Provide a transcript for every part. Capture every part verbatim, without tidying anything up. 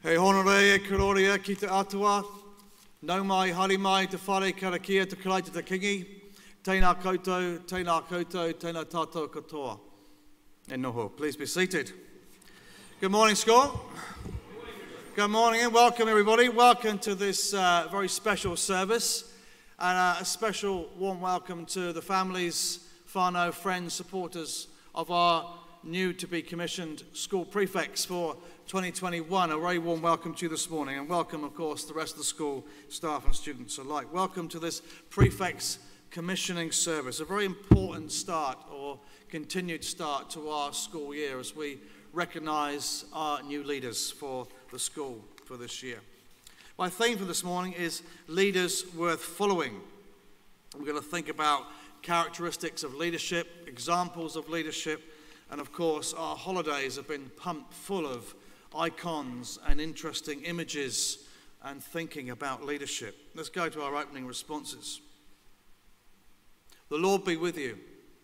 E honore e kuroria ki te atua, nau mai, hari mai, te whare karakia, te karaita te kingi, tēnā koutou, tēnā koutou, tēnā tātou katoa. E noho, please be seated. Good morning, school. Good morning and welcome everybody. Welcome to this uh, very special service and uh, a special warm welcome to the families, whānau, friends, supporters of our new to be commissioned school prefects for twenty twenty-one. A very warm welcome to you this morning, and welcome, of course, the rest of the school staff and students alike. Welcome to this Prefects Commissioning service, a very important start or continued start to our school year as we recognise our new leaders for the school for this year. My theme for this morning is Leaders Worth Following. We're going to think about characteristics of leadership, examples of leadership, and of course our holidays have been pumped full of icons and interesting images and thinking about leadership. Let's go to our opening responses. The Lord be with you.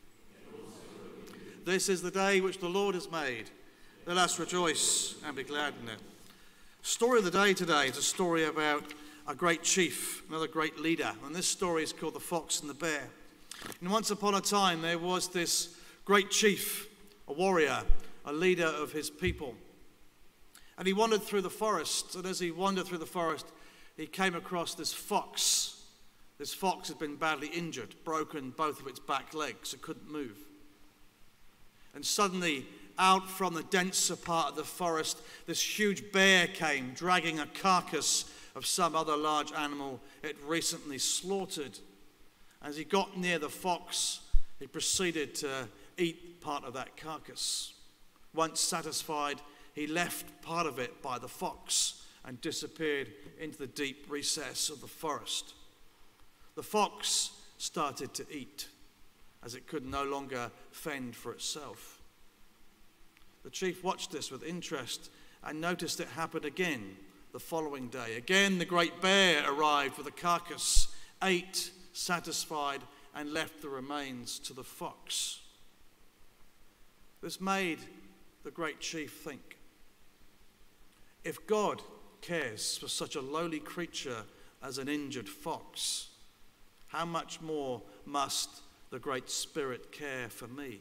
This is the day which the Lord has made. Let us rejoice and be glad in it. Story of the day today is a story about a great chief, another great leader. And this story is called The Fox and the Bear. And once upon a time there was this great chief, a warrior, a leader of his people. And he wandered through the forest, and as he wandered through the forest, he came across this fox. This fox had been badly injured, broken both of its back legs, it couldn't move. And suddenly, out from the denser part of the forest, this huge bear came, dragging a carcass of some other large animal it recently slaughtered. As he got near the fox, he proceeded to eat part of that carcass. Once satisfied, he left part of it by the fox and disappeared into the deep recess of the forest. The fox started to eat as it could no longer fend for itself. The chief watched this with interest and noticed it happen again the following day. Again, the great bear arrived with a carcass, ate, satisfied, and left the remains to the fox. This made the great chief think, if God cares for such a lowly creature as an injured fox, how much more must the Great Spirit care for me?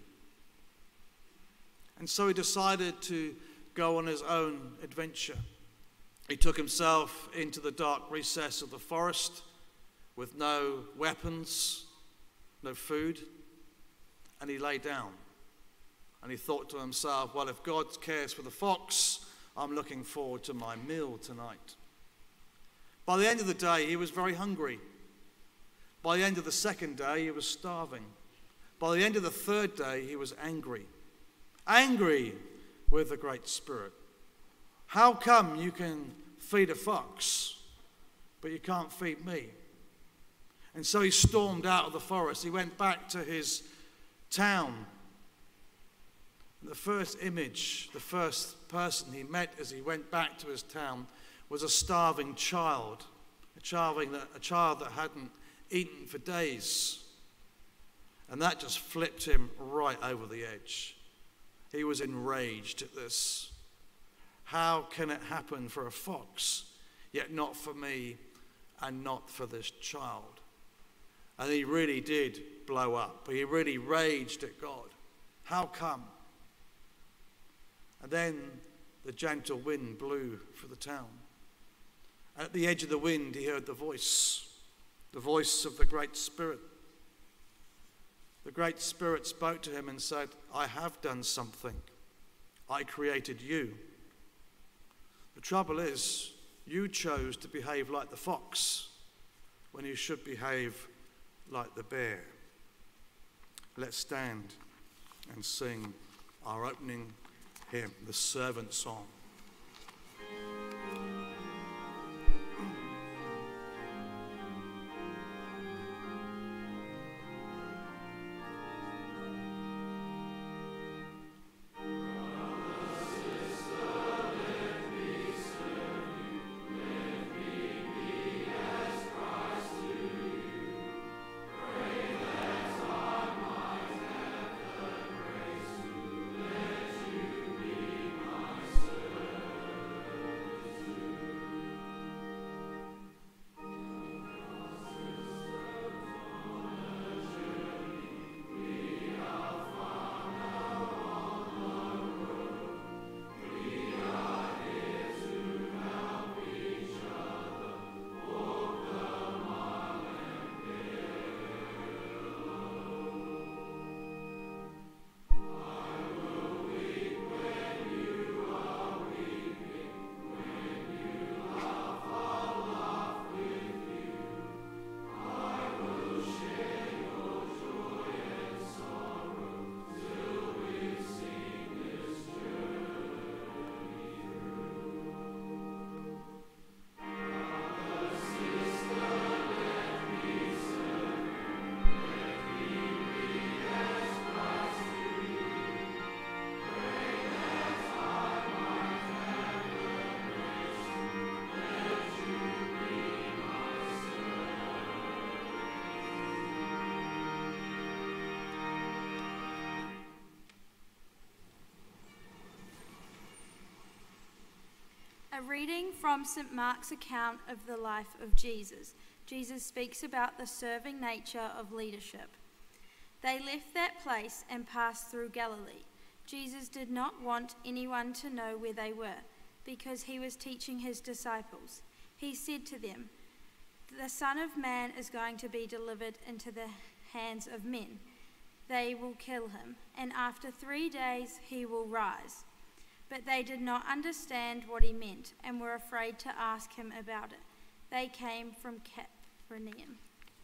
And so he decided to go on his own adventure. He took himself into the dark recess of the forest with no weapons, no food, and he lay down. And he thought to himself, well, if God cares for the fox, I'm looking forward to my meal tonight. By the end of the day, he was very hungry. By the end of the second day, he was starving. By the end of the third day, he was angry. Angry with the Great Spirit. How come you can feed a fox, but you can't feed me? And so he stormed out of the forest. He went back to his town. The first image, the first person he met as he went back to his town was a starving child, a child that, a child that hadn't eaten for days. And that just flipped him right over the edge. He was enraged at this. How can it happen for a fox, yet not for me and not for this child? And he really did blow up. He really raged at God. How come? And then the gentle wind blew through the town. At the edge of the wind, he heard the voice, the voice of the Great Spirit. The Great Spirit spoke to him and said, I have done something. I created you. The trouble is, you chose to behave like the fox when you should behave like the bear. Let's stand and sing our opening hymn, the Servant Song. reading from Saint Mark's account of the life of Jesus. Jesus speaks about the serving nature of leadership. They left that place and passed through Galilee. Jesus did not want anyone to know where they were, because he was teaching his disciples. He said to them, "The Son of Man is going to be delivered into the hands of men. They will kill him, and after three days he will rise." But they did not understand what he meant and were afraid to ask him about it. They came from Capernaum.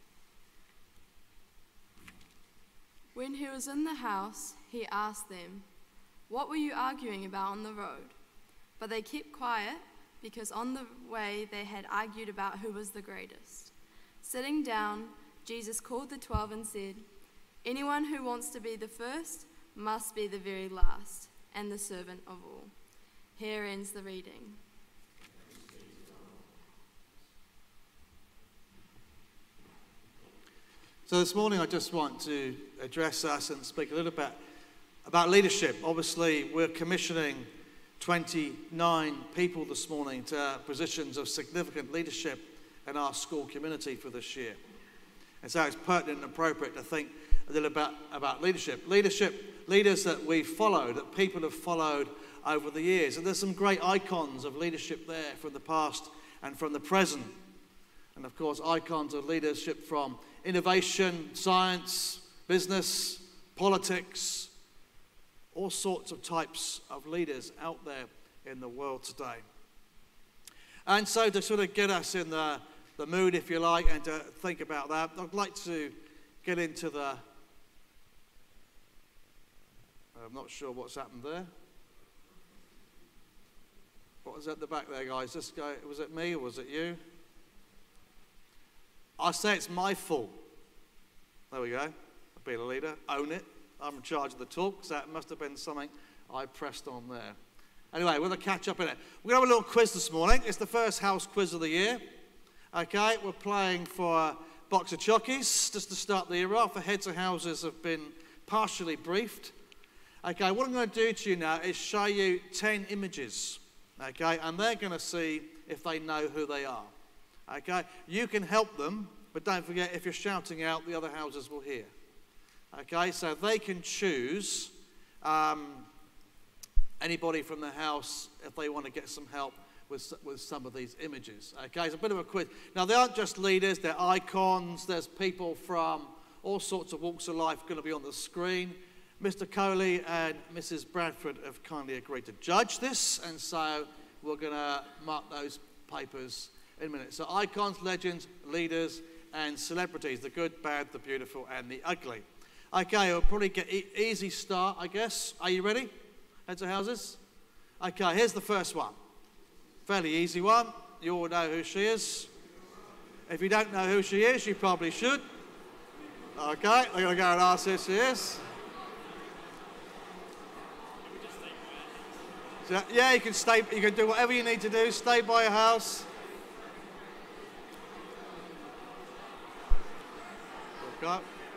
When he was in the house, he asked them, "What were you arguing about on the road?" But they kept quiet, because on the way they had argued about who was the greatest. Sitting down, Jesus called the twelve and said, "Anyone who wants to be the first must be the very last, and the servant of all." Here ends the reading. So this morning I just want to address us and speak a little bit about leadership. Obviously we're commissioning twenty-nine people this morning to positions of significant leadership in our school community for this year. And so it's pertinent and appropriate to think a little bit about leadership. Leadership, leaders that we've followed, that people have followed over the years. And there's some great icons of leadership there from the past and from the present. And of course, icons of leadership from innovation, science, business, politics, all sorts of types of leaders out there in the world today. And so to sort of get us in the, the mood, if you like, and to think about that, I'd like to get into the... I'm not sure what's happened there. What was at the back there, guys? This guy, was it me or was it you? I say it's my fault. There we go. I've been a leader. Own it. I'm in charge of the talk, so that must have been something I pressed on there. Anyway, we're going to catch up in it. We're going to have a little quiz this morning. It's the first house quiz of the year. Okay, we're playing for a box of chockies just to start the year off. The heads of houses have been partially briefed. Okay, what I'm going to do to you now is show you ten images. Okay, and they're going to see if they know who they are. Okay, you can help them, but don't forget, if you're shouting out, the other houses will hear. Okay, so they can choose um, anybody from the house if they want to get some help with, with some of these images. Okay, it's a bit of a quiz. Now, they aren't just leaders, they're icons. There's people from all sorts of walks of life going to be on the screen. Mister Coley and Missus Bradford have kindly agreed to judge this, and so we're going to mark those papers in a minute. So icons, legends, leaders, and celebrities, the good, bad, the beautiful, and the ugly. Okay, we'll probably get e easy start, I guess. Are you ready? Heads of houses? Okay, here's the first one. Fairly easy one. You all know who she is. If you don't know who she is, you probably should. Okay, we're going to go and ask who she is. So, yeah, you can stay. You can do whatever you need to do. Stay by your house. Okay.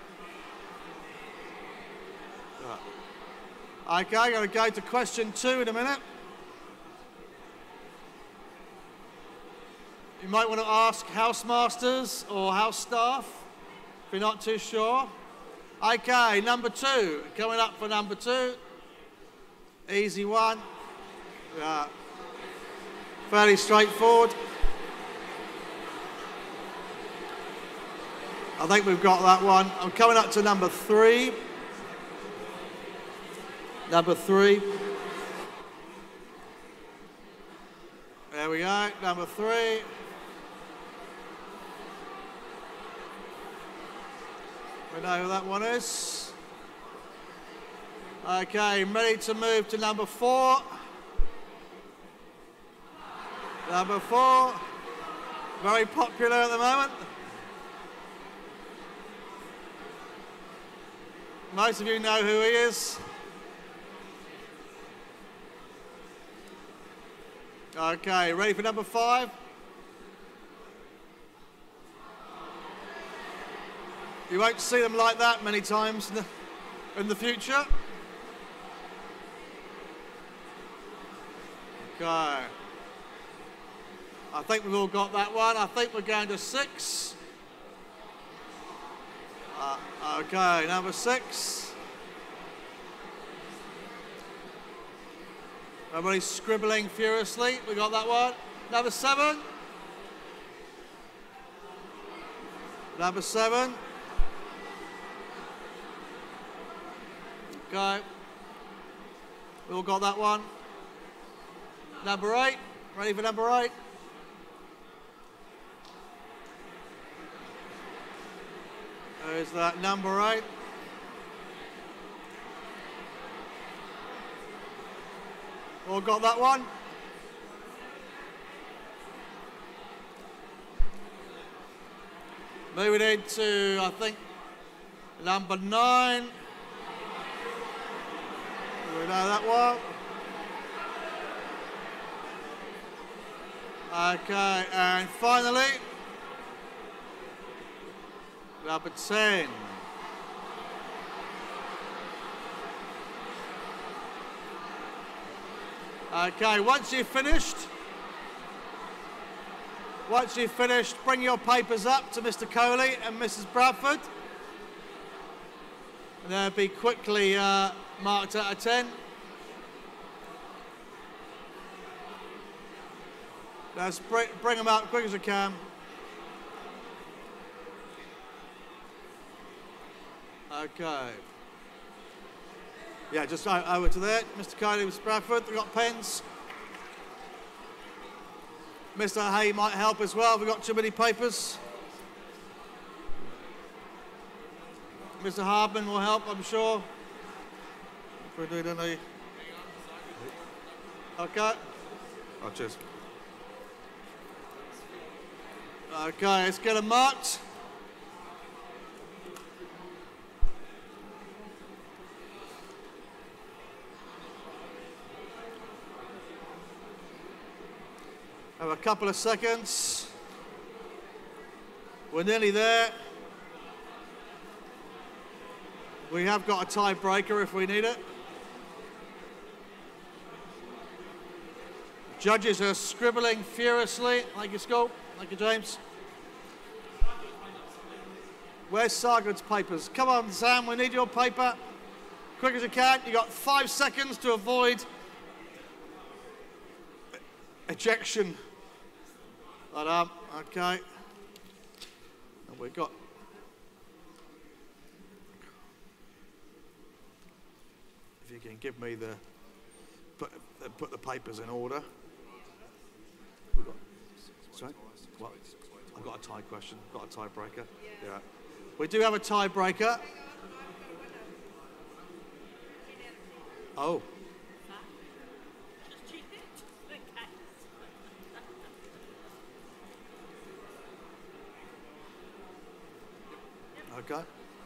Right. Okay, I'm going to go to question two in a minute. You might want to ask housemasters or house staff if you're not too sure. Okay, number two. Coming up for number two. Easy one. Yeah. Fairly straightforward. I think we've got that one. I'm coming up to number three. Number three. There we go, number three. We know who that one is. Okay, ready to move to number four. Number four. Very popular at the moment. Most of you know who he is. Okay, ready for number five? You won't see them like that many times in the, in the future. Okay. I think we've all got that one. I think we're going to six. Uh, okay, number six. Everybody's scribbling furiously. We got that one. Number seven. Number seven. Okay. We all got that one. Number eight. Ready for number eight? There's that number eight. All got that one? Moving into, I think, number nine. We know that one. Okay, and finally, number ten. Okay, once you've finished, once you've finished, bring your papers up to Mister Coley and Missus Bradford. And they'll be quickly uh, marked out of ten. Let's bring, bring them out quick as we can. Okay. Yeah, just over to there. Mister Coley, Mister Bradford, they've got pens. Mister Hay might help as well. We've got too many papers. Mister Hardman will help, I'm sure. If we do, don't we? Okay. Oh, cheers. Okay, let's get them marked. Have a couple of seconds. We're nearly there. We have got a tiebreaker if we need it. Judges are scribbling furiously. Thank you, Skull. Thank you, James. Where's Sargon's papers? Come on, Sam, we need your paper. Quick as you can. You've got five seconds to avoid ejection. That up. Okay. And we've got. If you can give me the put, put the papers in order. We've got, sorry? What? I've got a tie question. Got a tiebreaker. Yeah. yeah. We do have a tiebreaker. Oh. Okay.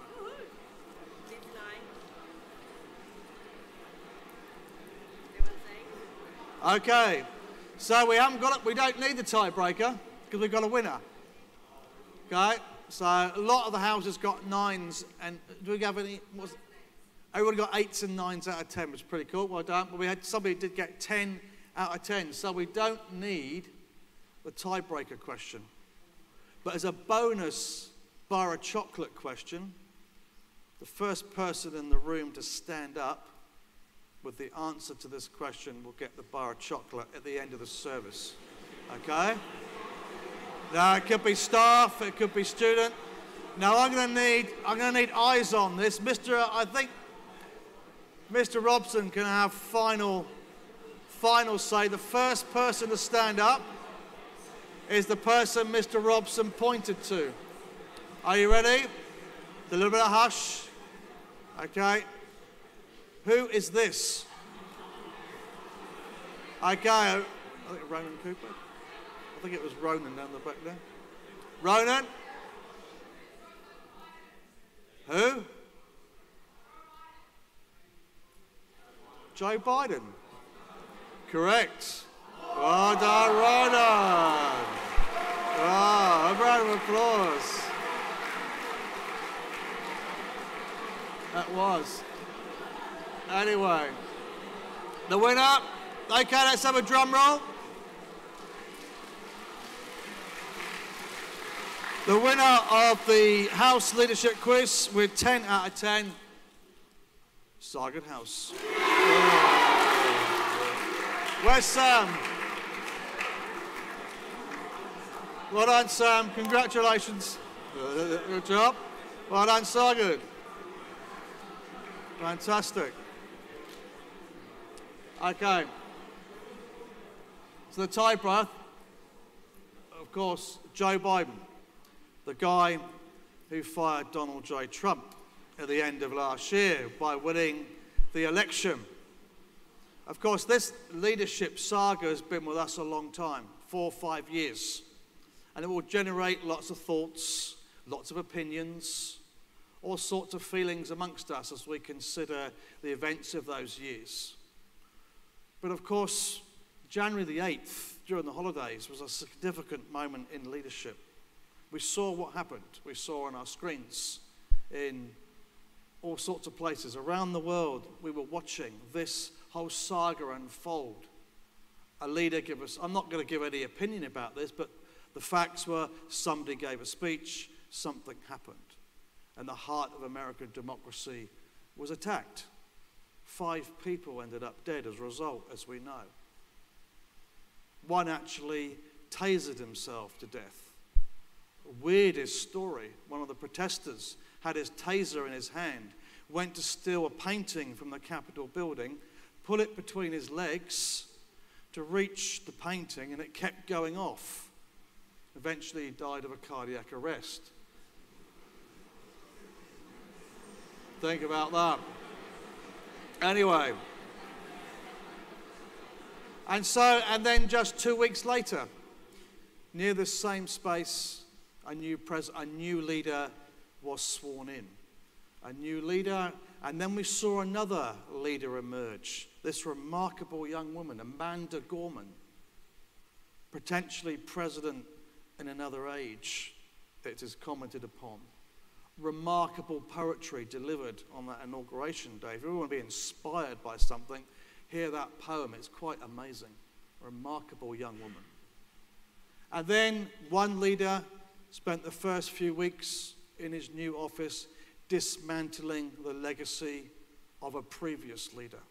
Okay. So we haven't got it. We don't need the tiebreaker because we've got a winner. Okay. So a lot of the houses got nines, and do we have any? Was everybody got eights and nines out of ten? Which was pretty cool. Well done. But we had somebody did get ten out of ten. So we don't need the tiebreaker question. But as a bonus bar of chocolate question, the first person in the room to stand up with the answer to this question will get the bar of chocolate at the end of the service. Okay? Now it could be staff, it could be student. Now I'm going to need, I'm going to need eyes on this. Mister I think Mister Robson can have final, final say. The first person to stand up is the person Mister Robson pointed to. Are you ready? A little bit of hush. Okay. Who is this? Okay. I think Ronan Cooper. I think it was Ronan down the back there. Ronan? Who? Joe Biden. Correct. Well done, Ronan. Oh, a round of applause. That was. Anyway, the winner. Okay, let's have a drum roll. The winner of the House Leadership Quiz with ten out of ten, Sargon House. Where's Sam? Well done, Sam. Congratulations. Good job. Well done, Sargon. Fantastic. Okay. So the tiebreaker, of course, Joe Biden, the guy who fired Donald J. Trump at the end of last year by winning the election. Of course, this leadership saga has been with us a long time, four or five years. And it will generate lots of thoughts, lots of opinions, all sorts of feelings amongst us as we consider the events of those years. But of course, January the eighth, during the holidays, was a significant moment in leadership. We saw what happened. We saw on our screens in all sorts of places around the world. We were watching this whole saga unfold. A leader give us, I'm not going to give any opinion about this, but the facts were somebody gave a speech, something happened. And the heart of American democracy was attacked. Five people ended up dead as a result, as we know. One actually tasered himself to death. Weirdest story. One of the protesters had his taser in his hand, went to steal a painting from the Capitol building, put it between his legs to reach the painting, and it kept going off. Eventually, he died of a cardiac arrest. Think about that. Anyway. And so, and then just two weeks later, near the same space, a new pres- a new leader was sworn in. A new leader, and then we saw another leader emerge. This remarkable young woman, Amanda Gorman, potentially president in another age, it is commented upon. Remarkable poetry delivered on that inauguration day. If you want to be inspired by something, hear that poem. It's quite amazing. Remarkable young woman. And then one leader spent the first few weeks in his new office dismantling the legacy of a previous leader.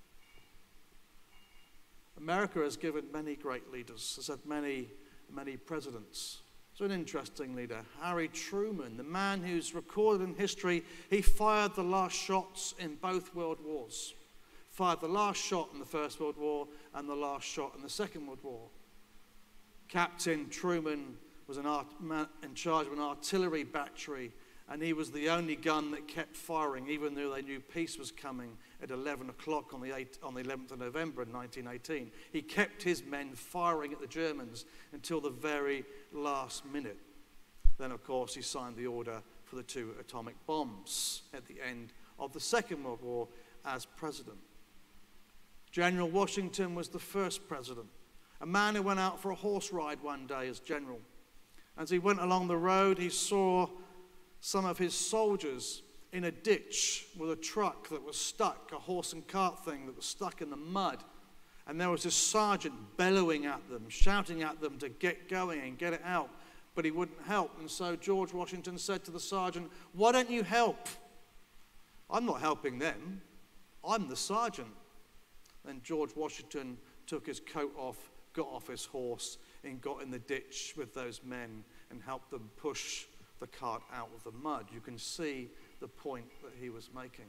America has given many great leaders, has had many, many presidents. So an interesting leader, Harry Truman, the man who's recorded in history, he fired the last shots in both world wars. Fired the last shot in the First World War and the last shot in the Second World War. Captain Truman was an art, man, in charge of an artillery battery, and he was the only gun that kept firing, even though they knew peace was coming at eleven o'clock on the, eighth, on the eleventh of November in nineteen eighteen. He kept his men firing at the Germans until the very last minute. Then, of course, he signed the order for the two atomic bombs at the end of the Second World War as president. General Washington was the first president, a man who went out for a horse ride one day as general. As he went along the road, he saw some of his soldiers in a ditch with a truck that was stuck, a horse and cart thing that was stuck in the mud. And there was this sergeant bellowing at them, shouting at them to get going and get it out, but he wouldn't help. And so George Washington said to the sergeant, "Why don't you help? I'm not helping them. I'm the sergeant." Then George Washington took his coat off, got off his horse, and got in the ditch with those men and helped them push the cart out of the mud. You can see the point that he was making.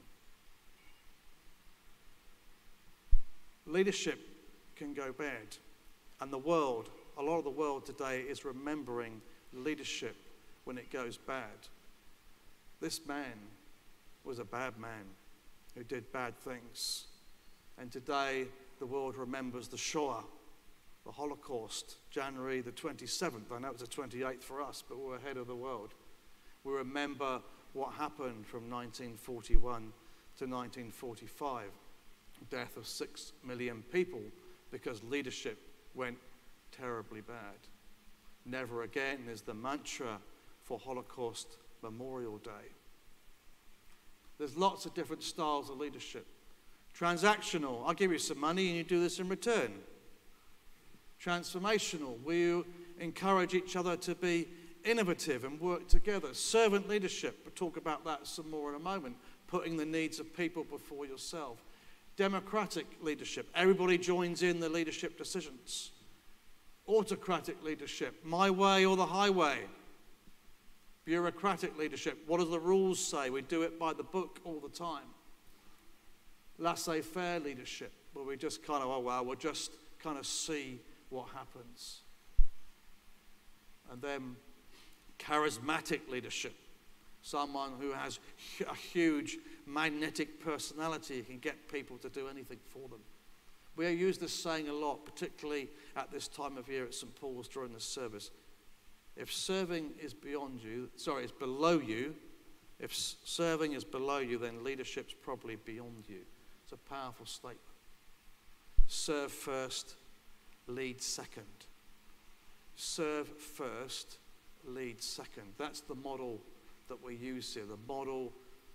Leadership can go bad, and the world, a lot of the world today is remembering leadership when it goes bad. This man was a bad man who did bad things, and today the world remembers the Shoah, the Holocaust, January the twenty-seventh. I know it's the twenty-eighth for us, but we're ahead of the world. We remember what happened from nineteen forty-one to nineteen forty-five. Death of six million people because leadership went terribly bad. Never again is the mantra for Holocaust Memorial Day. There's lots of different styles of leadership. Transactional, I'll give you some money and you do this in return. Transformational, we encourage each other to be innovative and work together. Servant leadership, we'll talk about that some more in a moment. Putting the needs of people before yourself. Democratic leadership, everybody joins in the leadership decisions. Autocratic leadership, my way or the highway. Bureaucratic leadership, what do the rules say? We do it by the book all the time. Laissez-faire leadership, where we just kind of, oh well, we'll just kind of see what happens. And then charismatic leadership, someone who has a huge magnetic personality, can get people to do anything for them. We use this saying a lot, particularly at this time of year at Saint Paul's during the service. If serving is beyond you, sorry, is below you, if serving is below you, then leadership's probably beyond you. It's a powerful statement. Serve first, lead second. Serve first, lead second. That's the model that we use here, the model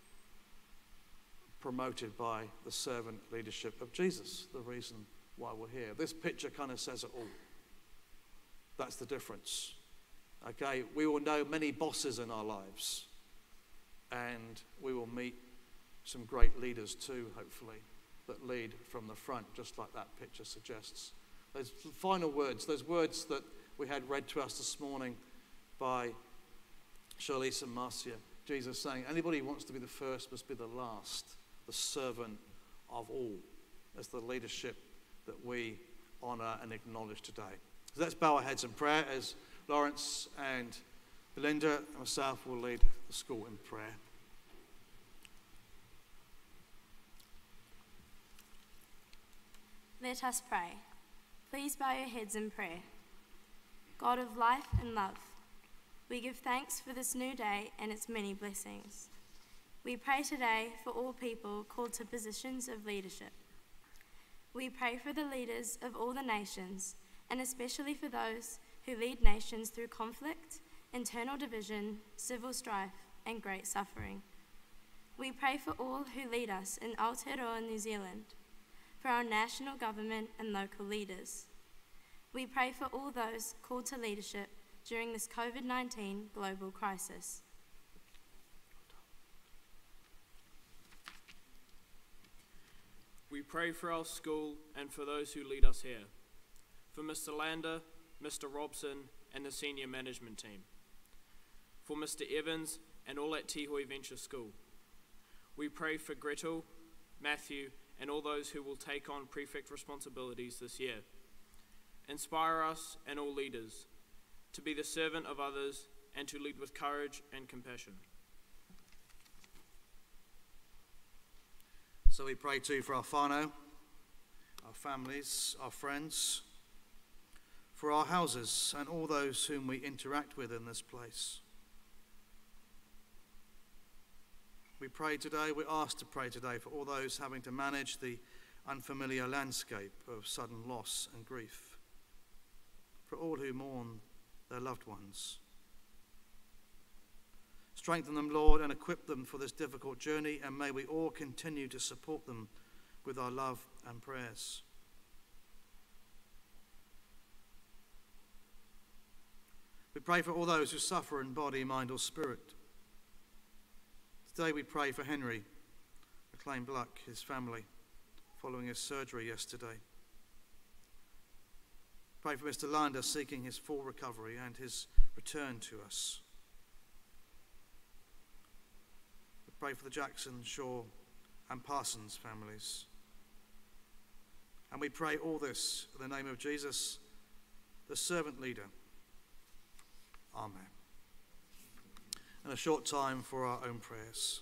promoted by the servant leadership of Jesus, the reason why we're here. This picture kind of says it all. That's the difference. Okay, we will know many bosses in our lives, and we will meet some great leaders too, hopefully, that lead from the front, just like that picture suggests. Those final words, those words that we had read to us this morning by Charlize and Marcia, Jesus saying, anybody who wants to be the first must be the last, the servant of all. That's the leadership that we honour and acknowledge today. So let's bow our heads in prayer as Lawrence and Belinda and myself will lead the school in prayer. Let us pray. Please bow your heads in prayer. God of life and love, we give thanks for this new day and its many blessings. We pray today for all people called to positions of leadership. We pray for the leaders of all the nations, and especially for those who lead nations through conflict, internal division, civil strife, and great suffering. We pray for all who lead us in Aotearoa, New Zealand, for our national government and local leaders. We pray for all those called to leadership during this COVID nineteen global crisis. We pray for our school and for those who lead us here, for Mister Lander, Mister Robson, and the senior management team, for Mister Evans and all at Tihoi Venture School. We pray for Gretel, Matthew, and all those who will take on prefect responsibilities this year. Inspire us and all leaders to be the servant of others and to lead with courage and compassion. So we pray too for our whānau, our families, our friends, for our houses and all those whom we interact with in this place. We pray today, we ask to pray today for all those having to manage the unfamiliar landscape of sudden loss and grief, for all who mourn their loved ones. Strengthen them, Lord, and equip them for this difficult journey, and may we all continue to support them with our love and prayers. We pray for all those who suffer in body, mind, or spirit. Today we pray for Henry McLean Bluck, his family, following his surgery yesterday. Pray for Mister Lander, seeking his full recovery and his return to us. We pray for the Jackson, Shaw, and Parsons families. And we pray all this in the name of Jesus, the servant leader. Amen. And a short time for our own prayers.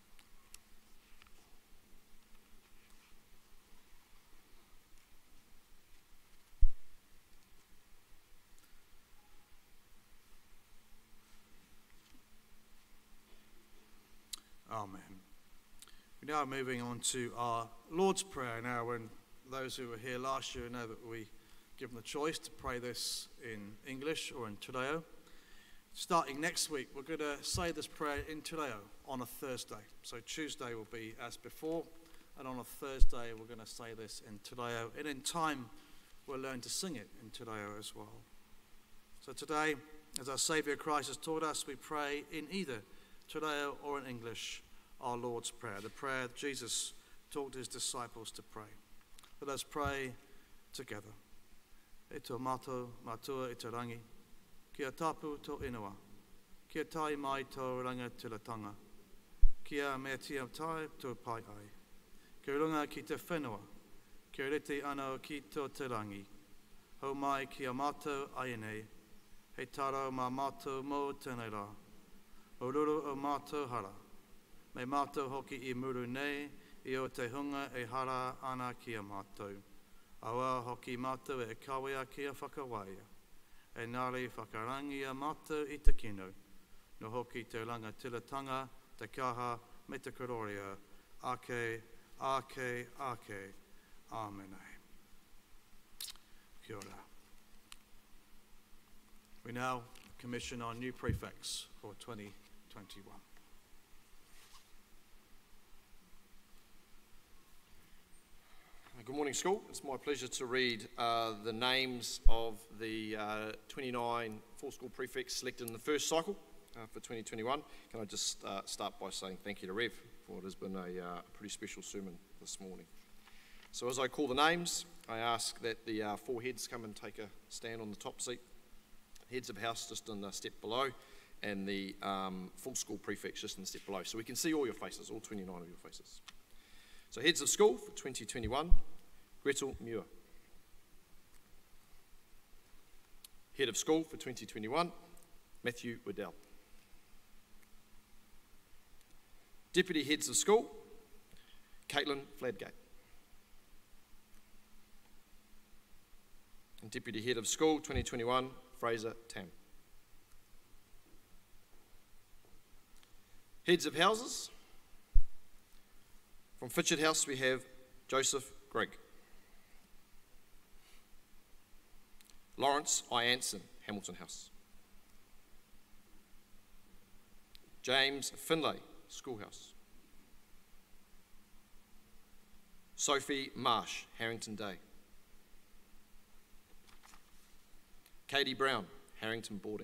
Amen. We now are moving on to our Lord's Prayer now, when those who were here last year know that we give them the choice to pray this in English or in Te Reo. Starting next week, we're going to say this prayer in Te Reo on a Thursday. So Tuesday will be as before, and on a Thursday we're going to say this in Te Reo. And in time, we'll learn to sing it in Te Reo as well. So today, As our Saviour Christ has taught us, we pray in either Te Reo or in English, our Lord's Prayer, the prayer that Jesus taught his disciples to pray. Let us pray together. E tō mātou mātua i te rangi, kia tapu tō inua, kia tai mai tō rangatiratanga, kia mea tia tai tō pai ai, kia runga ki te whenua, kia reti anō ki tō te rangi, hau mai kia mātou ai nei, hei tarau mā mātou mō tēnei rā, o ruru o mātou hara, me mātou hoki i muru nei, i o te hunga e hara ana kia mātou. Awa hoki mātou e kawea kia whakawaia, e nāri whakarangia mātou i te kino, no hoki te rangatiratanga, te kaha, me te kororia, ake, ake, ake, āmene. Kia ora. We now commission our new prefects for twenty twenty-one. Good morning, school. It's my pleasure to read uh, the names of the uh, twenty-nine full school prefects selected in the first cycle uh, for twenty twenty-one. Can I just uh, start by saying thank you to Rev for what has been a uh, pretty special sermon this morning. So as I call the names, I ask that the uh, four heads come and take a stand on the top seat. Heads of house just in the step below, and the um, full school prefects just in the step below. So we can see all your faces, all twenty-nine of your faces. So heads of school for twenty twenty-one, Gretel Muir. Head of school for twenty twenty-one, Matthew Waddell. Deputy heads of school, Caitlin Fladgate. And Deputy Head of School twenty twenty-one, Fraser Tam. Heads of houses. From Fitchett House we have Joseph Grigg. Lawrence I. Anson, Hamilton House. James Finlay, Schoolhouse. Sophie Marsh, Harrington Day. Katie Brown, Harrington Boarding.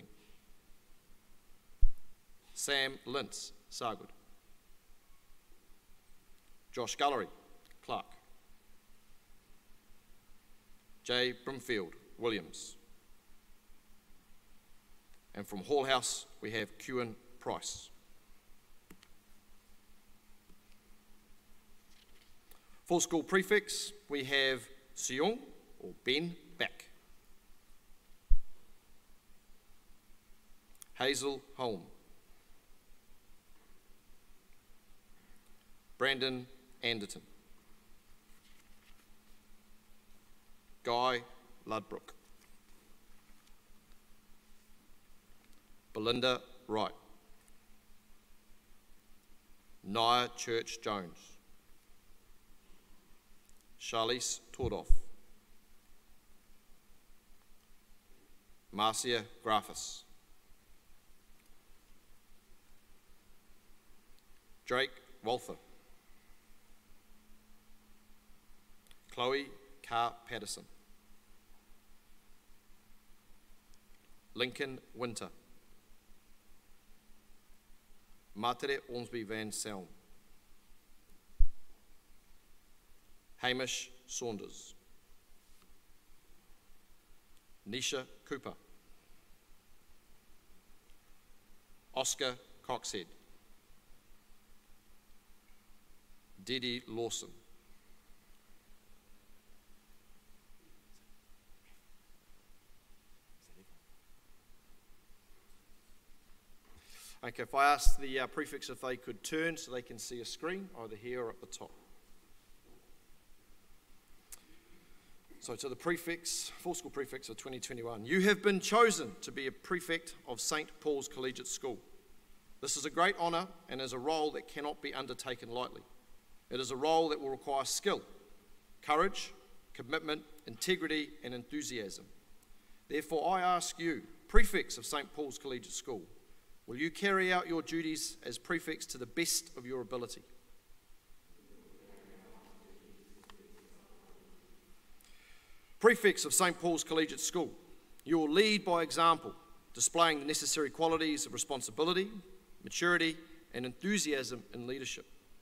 Sam Lintz, Sargood. Josh Gullery, Clark. Jay Brimfield, Williams. And from Hall House, we have Kewan Price. Full school prefects, we have Seong, or Ben, Back. Hazel Holm. Brandon Anderton. Guy Ludbrook. Belinda Wright. Nia Church Jones. Charlize Tordoff. Marcia Grafis. Drake Walther. Chloe Carr Patterson. Lincoln Winter. Matere Ormsby Van Selm. Hamish Saunders. Nisha Cooper. Oscar Coxhead. Didi Lawson. Okay, if I ask the uh, prefects if they could turn so they can see a screen, either here or at the top. So to the prefects, full school prefects of twenty twenty-one, you have been chosen to be a prefect of Saint Paul's Collegiate School. This is a great honour and is a role that cannot be undertaken lightly. It is a role that will require skill, courage, commitment, integrity and enthusiasm. Therefore I ask you, prefects of Saint Paul's Collegiate School, will you carry out your duties as prefects to the best of your ability? Prefects of Saint Paul's Collegiate School, you will lead by example, displaying the necessary qualities of responsibility, maturity, and enthusiasm in leadership.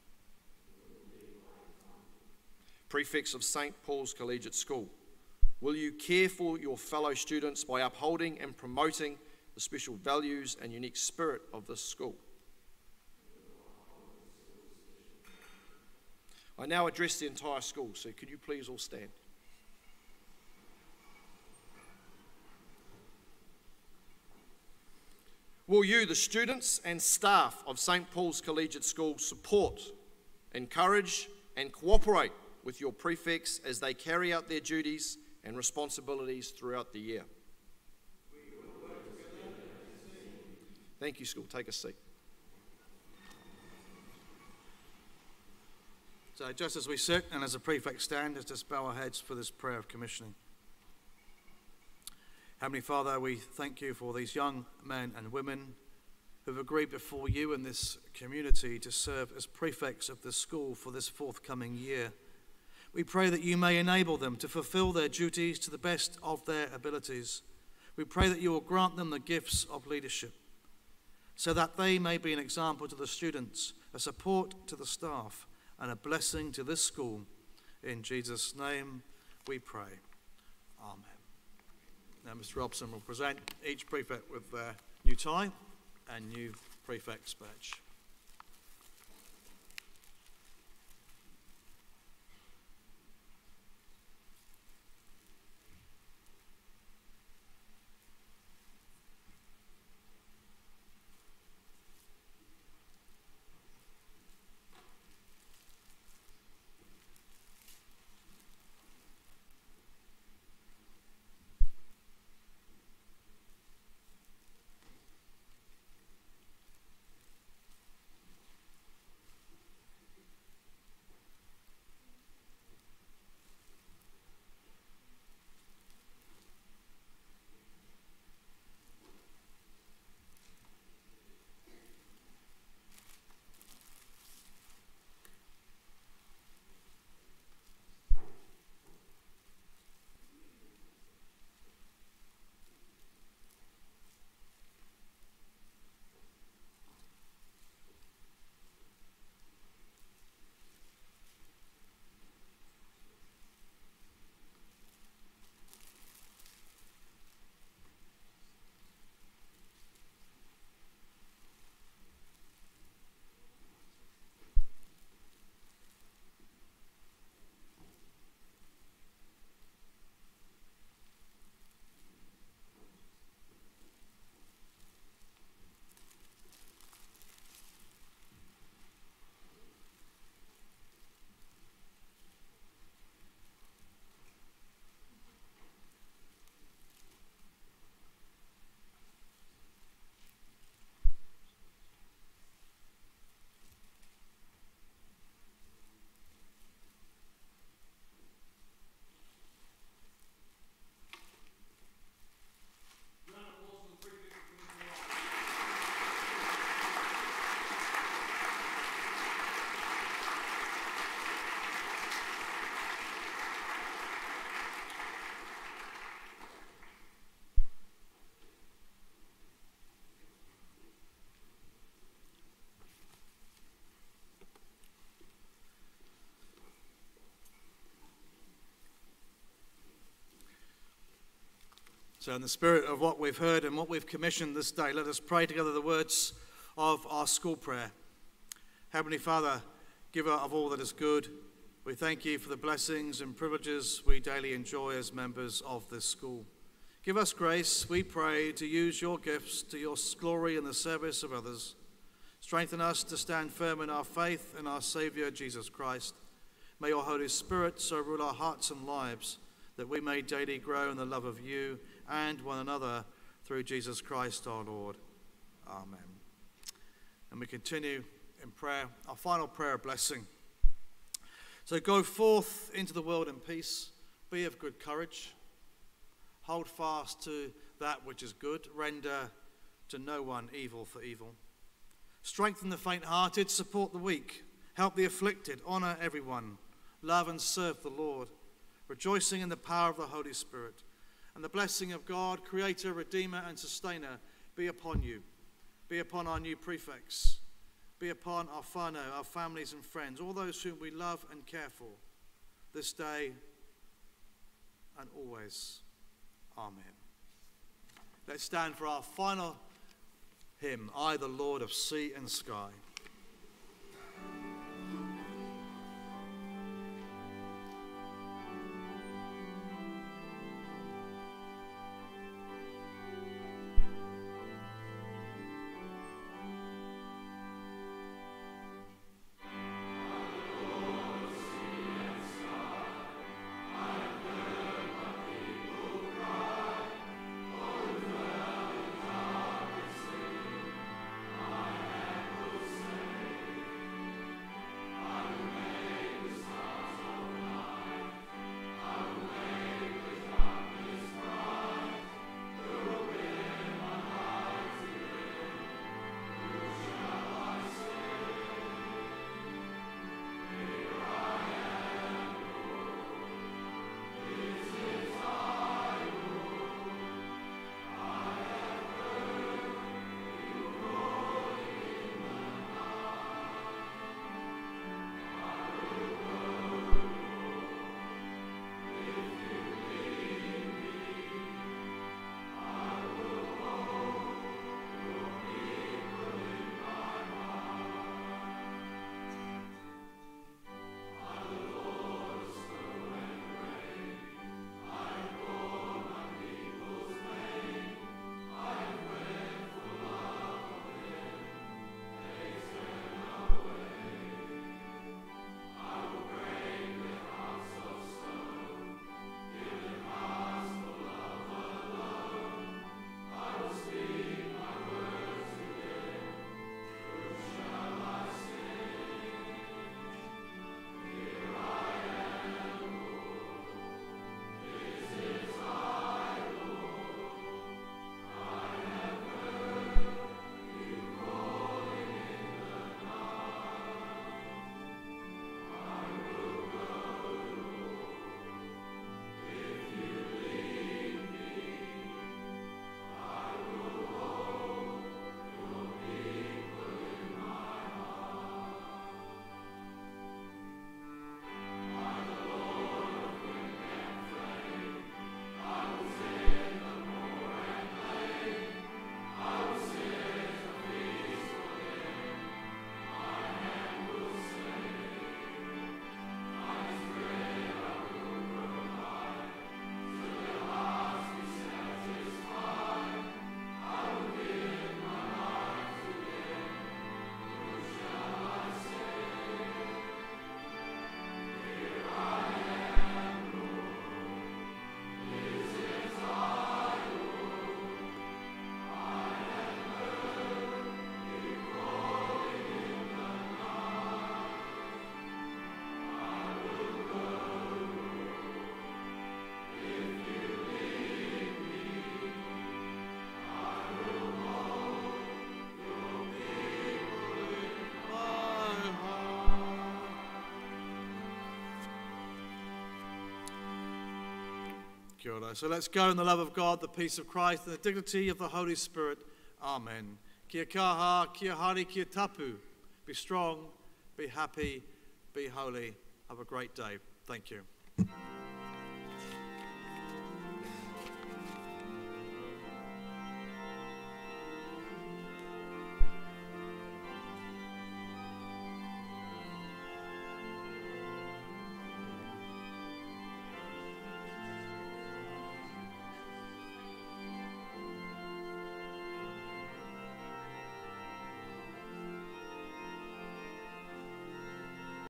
Prefects of Saint Paul's Collegiate School, will you care for your fellow students by upholding and promoting the special values and unique spirit of this school? I now address the entire school, so could you please all stand? Will you, the students and staff of Saint Paul's Collegiate School, support, encourage and cooperate with your prefects as they carry out their duties and responsibilities throughout the year? Thank you, school. Take a seat. So just as we sit and as the prefects stand, let's just bow our heads for this prayer of commissioning. Heavenly Father, we thank you for these young men and women who have agreed before you in this community to serve as prefects of the school for this forthcoming year. We pray that you may enable them to fulfill their duties to the best of their abilities. We pray that you will grant them the gifts of leadership so that they may be an example to the students, a support to the staff, and a blessing to this school. In Jesus' name we pray. Amen. Now Mister Robson will present each prefect with their new tie and new prefect's badge. So in the spirit of what we've heard and what we've commissioned this day, let us pray together the words of our school prayer. Heavenly Father, giver of all that is good, we thank you for the blessings and privileges we daily enjoy as members of this school. Give us grace, we pray, to use your gifts to your glory in the service of others. Strengthen us to stand firm in our faith in our Saviour, Jesus Christ. May your Holy Spirit so rule our hearts and lives that we may daily grow in the love of you and one another through Jesus Christ our Lord. Amen. And we continue in prayer, our final prayer of blessing. So go forth into the world in peace, be of good courage, hold fast to that which is good, render to no one evil for evil. Strengthen the faint-hearted, support the weak, help the afflicted, honour everyone, love and serve the Lord, rejoicing in the power of the Holy Spirit, And the blessing of God, Creator, Redeemer, and Sustainer, be upon you, be upon our new prefects, be upon our whānau, our families and friends, all those whom we love and care for, this day and always. Amen. Let's stand for our final hymn, I, the Lord of sea and sky. Kia ora. So let's go in the love of God, the peace of Christ, and the dignity of the Holy Spirit. Amen. Kia kaha, kia hari, kia tapu. Be strong, be happy, be holy. Have a great day. Thank you.